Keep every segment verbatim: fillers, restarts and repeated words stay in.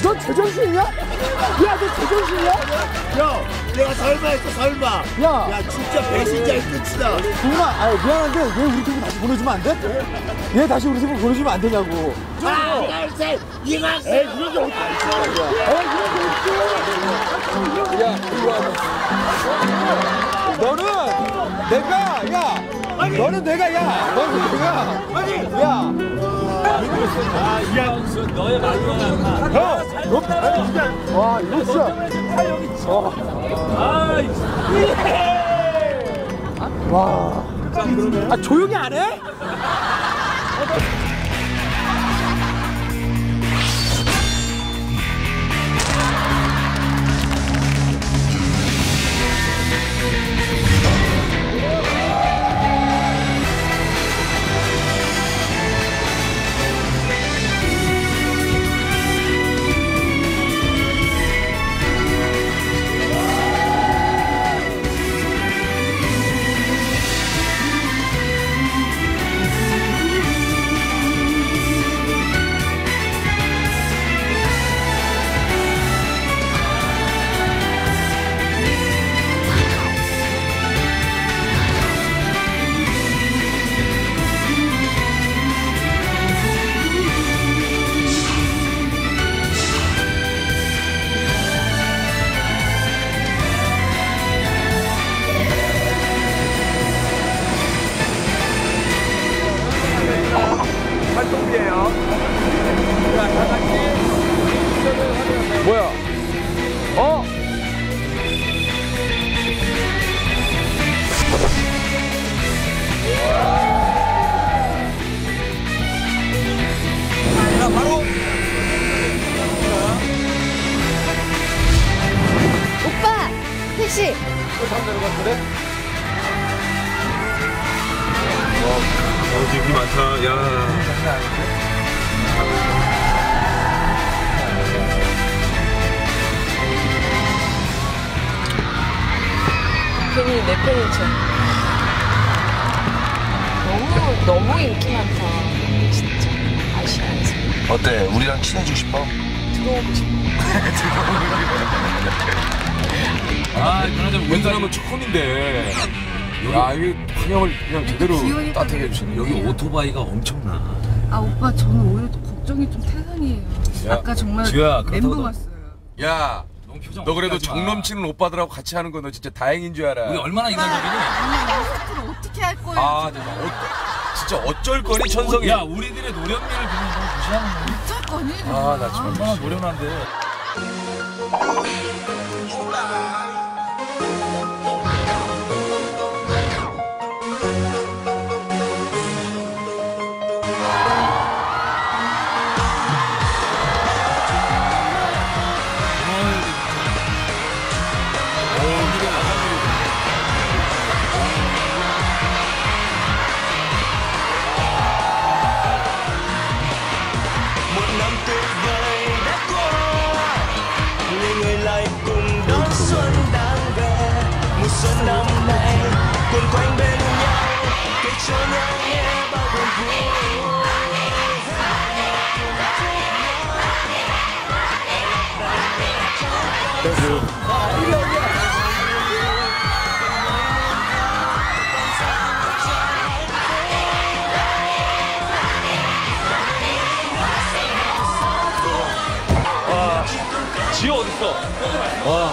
너 제정신이야? 야, 너 제정신이야? 형, 내가 설마 했어, 설마. 야, 야, 진짜 배신자의 끝이다. 동훈아, 아 미안한데 얘 우리 팀 다시 보내주면 안 돼? 얘 다시 우리 팀 보내주면 안 되냐고. 하나, 둘, 셋, 이광수. 에이, 이런 게 어떻게 있어? 에이, 이런 게 어떻게? 야, 이리 와. 너는 내가, 야, 아니, 너는 내가, 야, 너는 내가, 아니, 야. 아, 이광수 너의 마지막은 형! 너, 아니, 진짜. 와, 이거 진짜. 어. 아, 와. 아, 조용히 안 해? 뭐야? 어? 자, 바로. 오빠! 택시! 또 사람 내려갔는데? 어, 지금 많다. 야. 괜히 내 편인 척. 너무, 너무 인기 많다. 진짜. 아시아에서. 어때? 우리랑 친해지고 싶어? 들어오고 싶어. 아, 그나저나 웬 사람은 처음인데. 야, 이게 환영을 그냥 제대로 따뜻하게 해주시네. 여기 오토바이가 엄청나. 아 오빠 저는 오히려 더 걱정이 좀 태산이에요. 야, 아까 정말 지우야, 멘붕 그렇다고 왔어요. 야, 너무 표정 너 그래도 어떻게 하지 마. 정 넘치는 오빠들하고 같이 하는 거 너 진짜 다행인 줄 알아. 우리 얼마나 인간적이니? 콘서트를 어떻게 할 거예요? 아, 진짜, 어, 진짜 어쩔 거니 천성이. 야, 우리들의 노련미를 보면 너무 무시하는 거니? 어쩔 거니? 아, 나 정말. 얼마나 노련한데. 지호 어딨어? 와.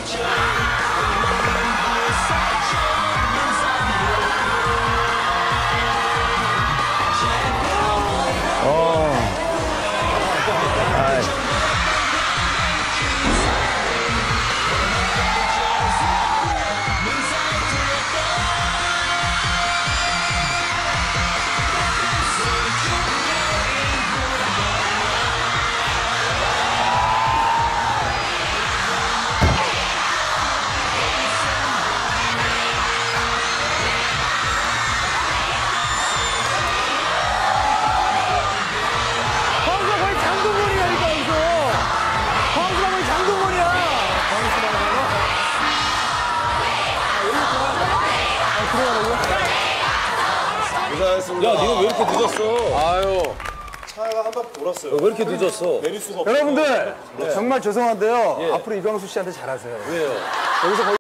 황수가 거의 장동건이야, 이거, 여기서. 황수가 거의 장동건이야. 고생하셨습니다. 야, 니가 왜 이렇게 늦었어? 아유, 차가 한 바퀴 돌았어요. 왜 이렇게 늦었어? 내릴 수가 없어. 여러분들 정말 죄송한데요. 앞으로 이광수 씨한테 잘하세요. 왜요? 여기서 거의